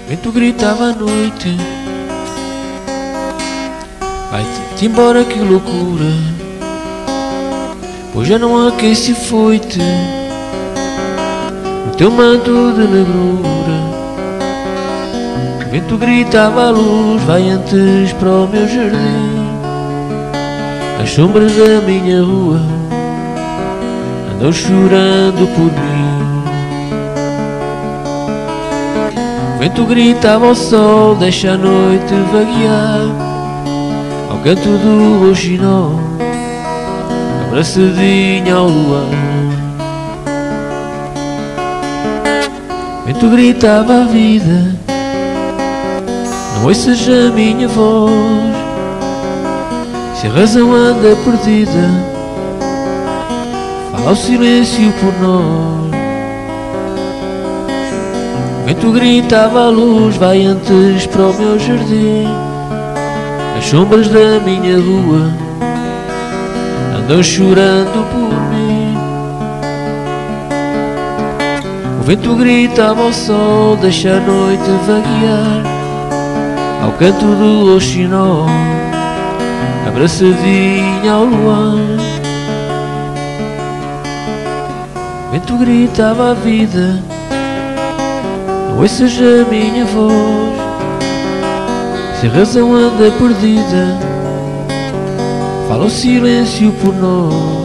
vento gritava à noite: vai-te embora, que loucura, pois já não há quem se foite no teu manto de negrura. O vento gritava à luz: vai antes para o meu jardim, as sombras da minha rua andam chorando por mim. O vento gritava ao sol: deixa a noite vaguear, ao canto do rouxinol, abraçadinha ao luar. O vento gritava à vida: não ouças a minha voz, se a razão anda perdida, fala o silêncio por nós. O vento gritava à luz: vai antes para o meu jardim, as sombras da minha rua andam chorando por mim. O vento gritava ao sol: deixa a noite vaguear, ao canto do rouxinol, abraçadinha ao luar. O vento gritava à vida: não ouças a minha voz, se a razão anda perdida, fala o silêncio por nós.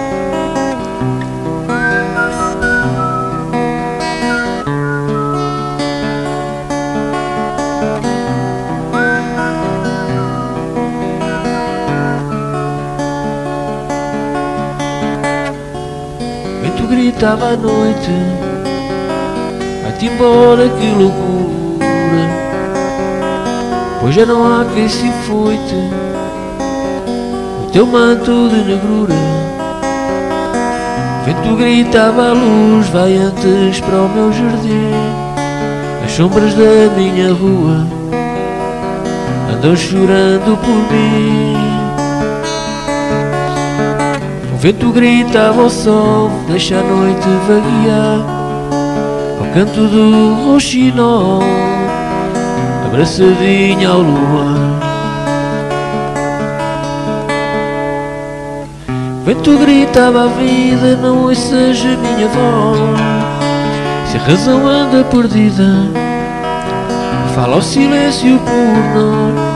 O vento gritava à noite: vai-te embora, que loucura, pois já não há quem se foite no teu manto de negrura. O vento gritava à luz: vai antes para o meu jardim, as sombras da minha rua andam chorando por mim. O vento gritava ao sol: deixa a noite vaguear, ao canto do rouxinol, abraçadinha ao luar. O vento gritava à vida: não ouças a minha voz, se a razão anda perdida, fala o silêncio por nós.